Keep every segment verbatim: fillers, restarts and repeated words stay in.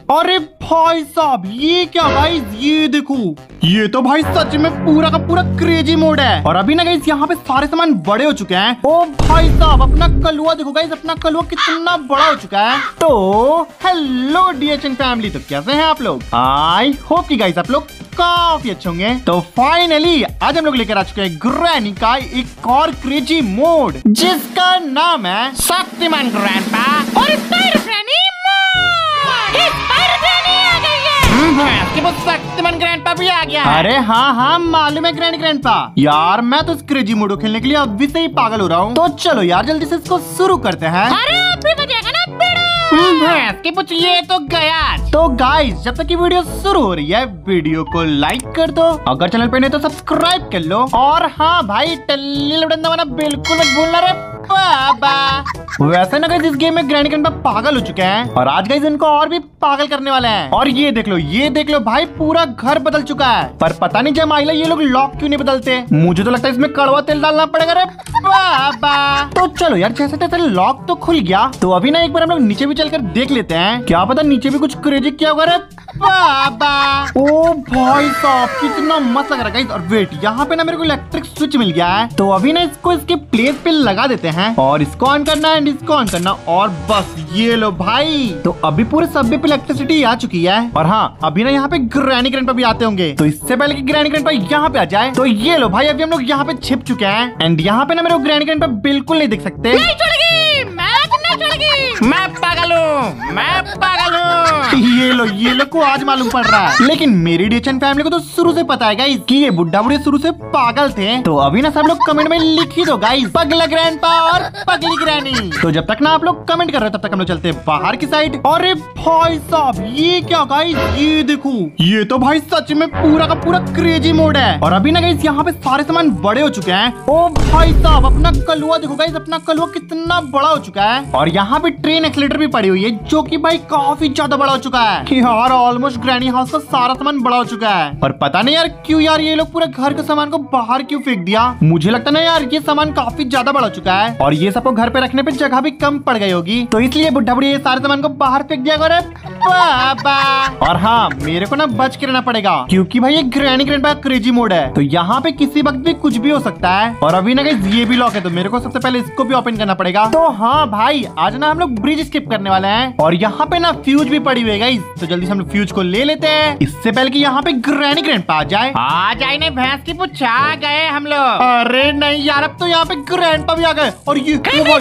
अरे भाई साहब ये क्या भाई, ये देखो ये तो भाई सच में पूरा का पूरा क्रेजी मोड है। और अभी ना गाइस यहाँ पे सारे सामान बड़े हो चुके हैं। ओ भाई साहब अपना कलुआ देखो गाइस, अपना कलुआ कितना बड़ा हो चुका है। तो हेलो डीएचएन फैमिली, तो कैसे हैं आप लोग? आई होप कि गाइस आप लोग काफी अच्छे होंगे। तो फाइनली आज हम लोग लेकर आ चुके हैं ग्रैनी का एक और क्रेजी मोड जिसका नाम है शक्तिमान ग्रैंडपा और spider granny mode. Spider granny आ गई है, इसके बाद शक्तिमान ग्रैंडपा भी आ गया है। अरे हाँ हाँ मालूम है ग्रैनी ग्रैंडपा। यार मैं तो इस क्रेजी मोड को खेलने के लिए अभी से ही पागल हो रहा हूँ। तो चलो यार जल्दी से इसको शुरू करते हैं। अरे अभी बजेगा ना के कुछ ये तो गया। तो गाइस जब तक की वीडियो शुरू हो रही है वीडियो को लाइक कर दो, अगर चैनल पे नहीं तो सब्सक्राइब कर लो। और हाँ भाई टल्ली बटन दबाना बिल्कुल मत भूलना रे बाबा। वैसे ना गाइस इस गेम में ग्रैनी ग्रैंडपा पागल हो चुके हैं और आज गाइस इनको और भी पागल करने वाले हैं। और ये देख लो ये देख लो भाई पूरा घर बदल चुका है। पर पता नहीं जमाइला ये लोग लॉक क्यों नहीं बदलते। मुझे तो लगता है इसमें कड़वा तेल डालना पड़ेगा रे बाबा। तो चलो यार जैसे तैसे लॉक तो खुल गया। तो अभी ना एक बार हम लोग नीचे भी चलकर देख लेते हैं, क्या पता नीचे भी कुछ क्रेजी किया होगा रे बाबा। ओ भाई साहब कितना मस्त लग रहा है गाइस। और वेट यहाँ पे ना मेरे को इलेक्ट्रिक स्विच मिल गया है। तो अभी ना इसको इसके प्लेस पे लगा देते हैं और इसको ऑन करना है एंड इसको ऑन करना और बस ये लो भाई। तो अभी पूरे सब्बे पे इलेक्ट्रिसिटी आ चुकी है। और हाँ अभी ना यहाँ पे ग्रैनी ग्रैंडपा भी आते होंगे। तो इससे पहले कि ग्रैनी ग्रैंडपा यहाँ पे आ जाए तो ये लो भाई अभी हम लोग यहाँ पे छिप चुके हैं एंड यहाँ पे ना मेरे को ग्रैनी ग्रैंडपा बिल्कुल नहीं दिख सकते। नहीं छोड़ेगी, मैं नहीं छोड़ेगी, मैं पागल हूँ, मैं पागल हूँ। ये लो ये लो को आज मालूम पड़ रहा है, लेकिन मेरी डीएचएन फैमिली को तो शुरू से पता है गाइस कि ये बुड्ढा बुढ़े शुरू से पागल थे। तो अभी ना सब लोग कमेंट में लिख ही दो गाइस पगला ग्रैंडपा और पगली ग्रैनी। तो जब तक ना आप लोग कमेंट कर रहे हो तब तक हम लोग चलते हैं बाहर की साइड। अरे भाई साहब ये क्या गाइस, ये देखो ये तो भाई सच में पूरा का पूरा क्रेजी मोड है। और अभी ना गाइस यहाँ पे सारे सामान बड़े हो चुके हैं। ओ भाई साहब अपना कलुआ देखो गाइस, अपना कलुआ कितना बड़ा हो चुका है। और यहाँ पे ट्रेन एक्सीलेटर भी पड़ी हुई है जो कि भाई काफी ज्यादा बड़ा हो चुका है। यार ऑलमोस्ट ग्रैनी हाउस का सारा सामान बड़ा हो चुका है। पर पता नहीं यार क्यों यार ये लोग पूरे घर के सामान को बाहर क्यों फेंक दिया। मुझे लगता है ना यार ये सामान काफी ज्यादा बड़ा हो चुका है और ये सबको घर पे रखने पे जगह भी कम पड़ गई होगी। तो इसलिए बुढ़ा बुढ़ी ये सारे सामान को बाहर फेंक दिया करे बाबा। और हाँ मेरे को ना बच के रहना पड़ेगा क्योंकि भाई ये ग्रैनी ग्रैंडपा क्रेजी मोड है। तो यहाँ पे किसी वक्त भी कुछ भी हो सकता है। और अभी ना गाइस ये भी लॉक है तो मेरे को सबसे पहले इसको भी ओपन करना पड़ेगा। तो हाँ भाई आज ना हम लोग ब्रिज स्किप करने वाले हैं और यहाँ पे ना फ्यूज भी पड़ी हुई है गाइस। तो जल्दी से हम लोग फ्यूज को ले लेते हैं इससे पहले कि यहाँ पे ग्रैनी ग्रैंडपा आ जाए। आ जाए नहीं भैंस की पूछ आ गए हम लोग। अरे नहीं यार अब तो यहाँ पे ग्रैंडपा भी आ गए और ये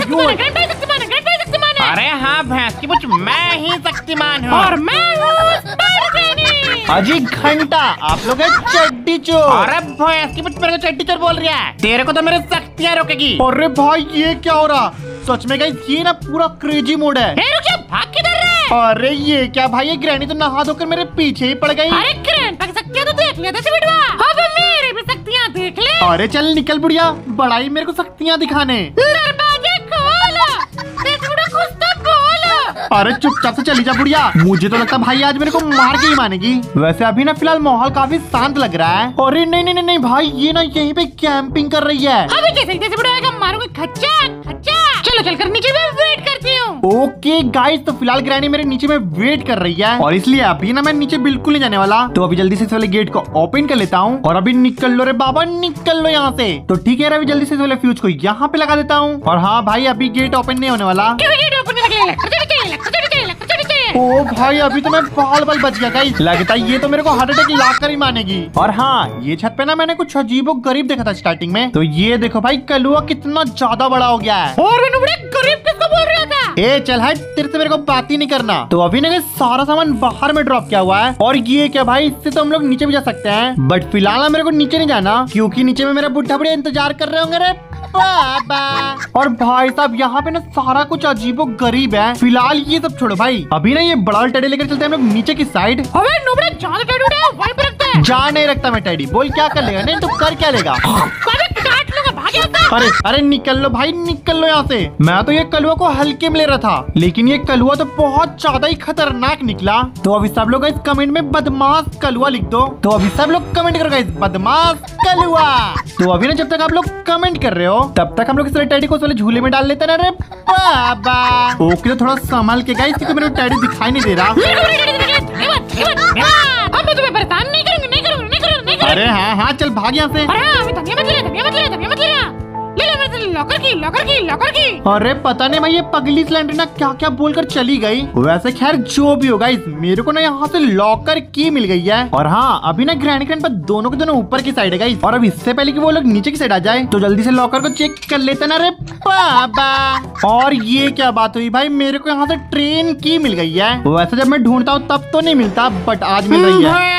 अरे हाँ भैंस की पूछ मैं ही शक्तिमान हूँ और मैं हूँ अजी घंटा आप लोग चड्डी चोर। अरे भैंस की पूछ मेरे को चड्डी चोर बोल रहा है, तेरे को तो मेरे शक्तियाँ रोकेगी। अरे भाई ये क्या हो रहा सच में गाइस, ये ना पूरा क्रेजी मोड है। भाग किधर रहे? अरे ये क्या भाई ये ग्रैनी तो नहा धोकर मेरे पीछे ही पड़ गई। अरे ग्रैंडपा की शक्तियाँ तो देख लिया था बिटवा, अब मेरी भी शक्तियाँ देख ले। अरे चल निकल बुढ़िया, बड़ा ही मेरे को शक्तियाँ दिखाने। दरवाजे खोलो, कुछ तो बोलो। अरे चुपचाप से चली जा बुढ़िया, मुझे तो लगता है भाई आज मेरे को मार के ही मानेगी। वैसे अभी ना फिलहाल माहौल काफी शांत लग रहा है। अरे नहीं नहीं नहीं भाई ये ना यहीं पे कैंपिंग कर रही है। अभी जैसे जैसे बुढ़ाएगा मारूंगा खच्चा खच्चा। चलो चल कर नीचे में वेट करती हूँ। ओके गाइस तो फिलहाल ग्रैनी मेरे नीचे में वेट कर रही है और इसलिए अभी ना मैं नीचे बिल्कुल नहीं जाने वाला। तो अभी जल्दी से इस वाले गेट को ओपन कर लेता हूँ और अभी निकल लो रे बाबा निकल लो यहाँ से। तो ठीक है अभी जल्दी से इस वाले फ्यूज को यहाँ पे लगा देता हूँ। और हाँ भाई अभी गेट ओपन नहीं होने वाला। ओ भाई अभी तो मैं बाल बाल बच गया गाइस, लगता है ये तो मेरे को हार्ट अटैक ला कर ही मानेगी। और हाँ ये छत पे ना मैंने कुछ अजीबो गरीब देखा था स्टार्टिंग में। तो ये देखो भाई कलुआ कितना ज्यादा बड़ा हो गया है। और मैंने बड़े गरीब किसको बोल रहा था? ए चल हट, तेरे से मेरे को बात ही नहीं करना। तो अभी ना सारा सामान बाहर में ड्रॉप किया हुआ है। और ये क्या भाई इससे तो हम लोग नीचे भी जा सकते हैं बट फिलहाल मेरे को नीचे नहीं जाना क्योंकि नीचे में मेरा बुढ़ा बुढ़िया इंतजार कर रहे होंगे रे बाबा। और भाई साहब यहाँ पे ना सारा कुछ अजीबो गरीब है। फिलहाल ये सब छोड़ो भाई, अभी ना ये बड़ा टेडी लेकर चलते हैं हम लोग नीचे की साइड। जा नहीं रखता मैं टेडी, बोल क्या कर लेगा? नहीं तो कर क्या लेगा? अरे अरे निकल लो भाई निकल लो यहाँ से। मैं तो ये कलुआ को हल्के में ले रहा था लेकिन ये कलुआ तो बहुत ज्यादा ही खतरनाक निकला। तो अभी सब लोग इस कमेंट में बदमाश कलुआ लिख दो। तो अभी सब लोग कमेंट करो गाइस बदमाश कलुआ। तो अभी ना जब तक आप लोग कमेंट कर रहे हो तब तक हम लोग इस टैडी को वाले झूले में डाल लेते हैं। अरे बाबा ओके तो थोड़ा संभाल के गाइस क्योंकि मेरे को टैडी दिखाई नहीं दे रहा। अब मैं तुम्हें परेशान नहीं करूंगी, नहीं करूंगी, नहीं करूंगी, नहीं करूंगी। अरे हाँ हाँ चल भाग यहाँ से। अरे हाँ, अभी धनिया मत ले, धनिया मत ले, धनिया मत ले। ले ले मेरे से लॉकर की, लॉकर की, लॉकर की। अरे पता नहीं भाई ये पगली सिलेंडर क्या क्या बोलकर चली गई। वैसे खैर जो भी होगा, इस मेरे को ना यहाँ से लॉकर की मिल गई है। और हाँ अभी ना ग्रैंड ग्रैंड पर दोनों के दोनों ऊपर की साइड है गाइस। और अब इससे पहले कि वो लोग नीचे की साइड आ जाए तो जल्दी से लॉकर को चेक कर लेते ना रे बाबा। और ये क्या बात हुई भाई, मेरे को यहाँ से ट्रेन की मिल गई है। वैसे जब मैं ढूंढता हूँ तब तो नहीं मिलता, बट आज मिल रही है।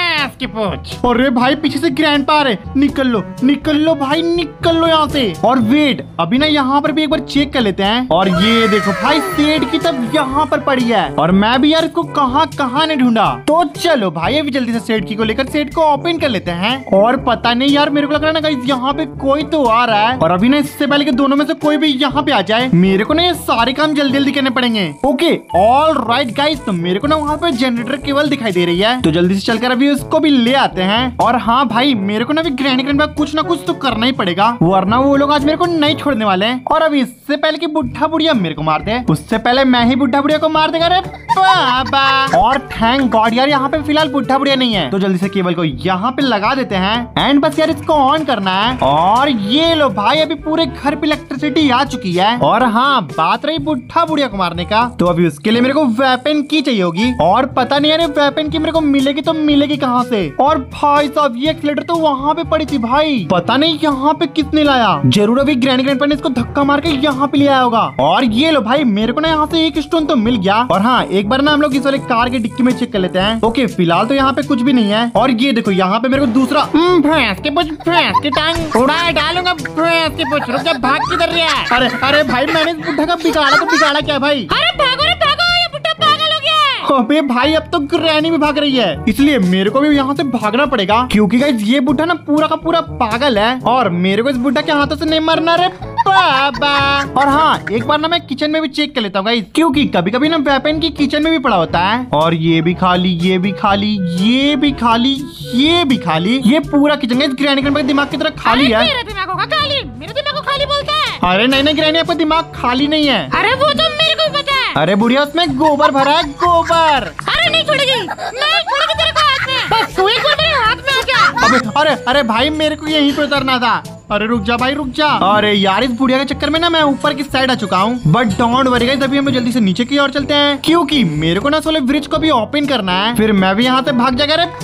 अरे भाई पीछे से ग्रैंड पा रहे, निकल लो निकल लो भाई, निकल लो यहाँ से। और वेट अभी ना यहाँ पर भी एक बार चेक कर लेते हैं। और ये देखो भाई सेठ की तब यहाँ पर पड़ी है। और मैं भी यार इसको कहाँ कहाँ नहीं ढूंढा। तो चलो भाई अभी जल्दी से सेठ की को लेकर सेठ को ओपन कर लेते हैं। और पता नहीं यार मेरे को लग रहा है ना गाइस यहाँ पे कोई तो आ रहा है। और अभी ना इससे पहले कि दोनों में से कोई भी यहाँ पे आ जाए, मेरे को ना ये सारे काम जल्दी जल्दी करने पड़ेंगे। ओके ऑल राइट गाइस, तो मेरे को ना वहाँ पे जनरेटर केबल दिखाई दे रही है, तो जल्दी से चलकर अभी उसको भी ले आते हैं। और हाँ भाई मेरे को ना अभी ग्रैंड ग्रैंड में कुछ ना कुछ तो करना ही पड़ेगा, वरना वो लोग आज मेरे को नहीं छोड़ने वाले हैं। और अभी इससे पहले कि बुढ़ा बुढ़िया मेरे को मार दे, उससे पहले मैं ही बुढ़ा बुढ़िया को मार देगा रे बाबा। और थैंक गॉड यार यहाँ पे फिलहाल बुढ़ा बुढ़िया नहीं है, तो जल्दी से केबल को यहाँ पे लगा देते हैं। एंड बस यार इसको ऑन करना है। और ये लो भाई अभी पूरे घर पे इलेक्ट्रिसिटी आ चुकी है। और हाँ बात रही बुढ़ा बुढ़िया को मारने का, तो अभी उसके लिए मेरे को वेपन की चाहिए होगी। और पता नहीं यार वेपन की मेरे को मिलेगी तो मिलेगी कहाँ से। और भाई साहब ये एक्सीलेटर तो वहाँ पे पड़ी थी भाई, पता नहीं यहाँ पे किसने लाया। जरूर अभी ग्रैंड ग्रैंड ने इसको धक्का मार के यहाँ पे ले आया होगा। और ये लो भाई मेरे को ना यहाँ से एक स्टोन तो मिल गया। और हाँ एक बार ना हम लोग इस वाले कार के डिक्की में चेक कर लेते हैं। ओके फिलहाल तो यहाँ पे कुछ भी नहीं है। और ये देखो यहाँ पे मेरे को दूसरा भैंस के पूछ, भैंस की टांग उड़ा डालूंगा, भैंस की पूछ। रुक जा, भाग किधर रहा है? अरे अरे भाई मैंने इस बुढ़ा का बिगाड़ा तो बिगाड़ा क्या भाई? अरे भागो रे भागो, ये बुढ़ा पागल हो गया है। अबे भाई अब तो ग्रैनी भी भाग रही है, इसलिए मेरे को भी यहाँ से भागना पड़ेगा, क्योंकि गाइस ये बुढ़ा ना पूरा का पूरा पागल है। और मेरे को इस बुढ़ा के हाथों से नहीं मरना रे बाबा। और हाँ एक बार ना मैं किचन में भी चेक कर लेता हूँ गाइस, क्योंकि कभी कभी ना वेपन की किचन में भी पड़ा होता है। और ये भी खाली, ये भी खाली, ये भी खाली, ये भी खाली, ये पूरा किचन गाइस ग्रैनी के दिमाग की तरह खाली है। मेरा दिमाग होगा खाली, मेरे दिमाग को खाली बोलता है। अरे नहीं नहीं ग्रैनी आपका दिमाग खाली नहीं है। अरे वो तो मेरे को पता है। अरे बुढ़िया उसमें गोबर भरा है, गोबर। अरे नहीं छोड़ेगी, नहीं छोड़ेगी तेरे को हाथ में, बस तू एक बार मेरे हाथ में आ जा। अबे अरे अरे भाई मेरे को यहीं पे उतरना था। अरे रुक जा भाई रुक जा। अरे यार इस बुढ़िया के चक्कर में ना मैं ऊपर की साइड आ चुका हूँ। बट डोंट वरी गाइस, अभी हमें जल्दी से नीचे की ओर चलते हैं, क्योंकि मेरे को ना सोलर ब्रिज को भी ओपन करना है। फिर मैं भी यहाँ से भाग जाएगा रे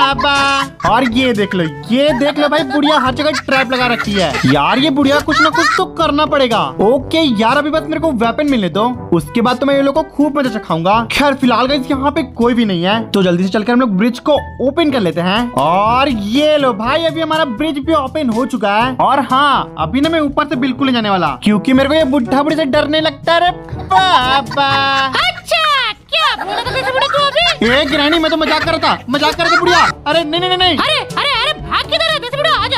बाबा। और ये देख लो, ये देख लो भाई बुढ़िया हर जगह ट्रैप लगा रखी है। यार ये बुढ़िया कुछ ना कुछ तो करना पड़ेगा। ओके यार अभी बस मेरे को वेपन मिलने दो, उसके बाद तो मैं ये लोग को खूब मजा चखाऊंगा। खैर फिलहाल गाइस यहाँ पे कोई भी नहीं है, तो जल्दी से चलकर हम लोग ब्रिज को ओपन कर लेते हैं। और ये लो भाई अभी हमारा ब्रिज भी ओपन हो चुका है। और हाँ अभी ना मैं ऊपर से बिल्कुल नहीं जाने वाला, क्योंकि मेरे को ये बुढ़ा बुढ़ी से डरने लगता है बाबा। अच्छा क्या बोला था तेरे बुढ़े तू अभी? ए ग्रैनी मैं तो मजाक कर रहा था, मजाक कर रहा था बुढ़िया। अरे नहीं नहीं नहीं। अरे अरे अरे भाग किधर है तेरे बुढ़ा? आजा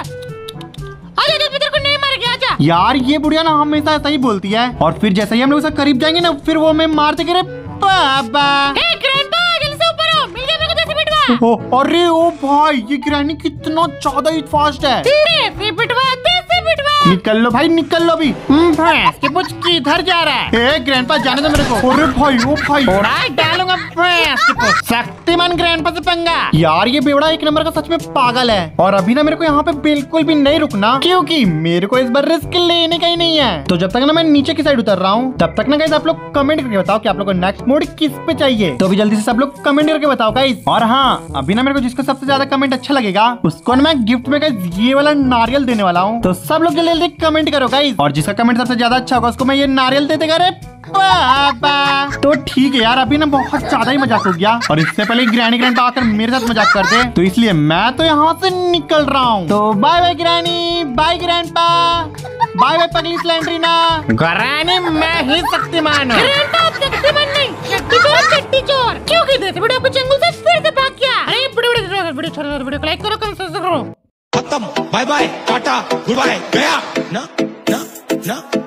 आजा, जब तेरे को नहीं मार गया, आजा। यार ये बुढ़िया ना हमेशा ऐसा ही बोलती है, और फिर जैसे ही हम लोग उसके करीब जाएंगे ना फिर वो हमें मार देगी रे बाबा। ए ग्रैंडपा जल्दी से ऊपर आओ, मिल गया मेरे को देसी पिटवा। ओ अरे ओ भाई ये ग्रैनी कितना ज्यादा ही फास्ट है। देसी पिटवा, देसी पिटवा। निकल लो भाई निकल लो अभी। भैंस के पूछ किधर जा रहा है? ए ग्रैंडपा जाने दो मेरे को। अरे भाई ओ भाई उड़ा डालूंगा भैंस के पूछ। शक्तिमान ग्रैंडपा से पंगा। यार ये बेवड़ा एक नंबर का सच में पागल है। और अभी ना मेरे को यहाँ पे बिल्कुल भी नहीं रुकना, क्योंकि मेरे को इस बार रिस्क लेने का ही नहीं है। तो जब तक ना मैं नीचे की साइड उतर रहा हूँ तब तक ना गाइस आप लोग कमेंट करके बताओ कि आप लोग को नेक्स्ट मोड किस पे चाहिए। तो अभी जल्दी से सब लोग कमेंट करके बताओ गाइस। और हाँ अभी ना मेरे को जिसका सबसे ज्यादा कमेंट अच्छा लगेगा उसको ना मैं गिफ्ट में गाइस ये वाला नारियल देने वाला हूँ। तो सब लोग जल्दी जल्दी कमेंट करो गाइस, और जिसका कमेंट सबसे ज्यादा अच्छा होगा उसको मैं ये नारियल दे देगा रे बाबा। तो ठीक है यार अभी ना बहुत ज्यादा ही मजाक हो गया, और इससे पहले ग्रैनी ग्रैंड आकर मेरे साथ मजाक कर दे, तो इसलिए मैं तो यहाँ से निकल रहा हूँ। तो bye bye granny, bye grandpa, bye bye पगली स्लेंड्रीना। ग्रैनी मैं ही शक्तिमान हूँ। ग्रैंडपा शक्तिमान नहीं, शक्ति चोर, शक्ति चोर। क्योंकि देसी बुढ़े आपको चंगुल से फिर से भाग गया। अरे बुढ़े बुढ़े बुढ़े छोड़ो, बुढ़े को लाइक करो, कमेंट करो। खत्म, bye bye, tata, good bye, गया ना ना ना।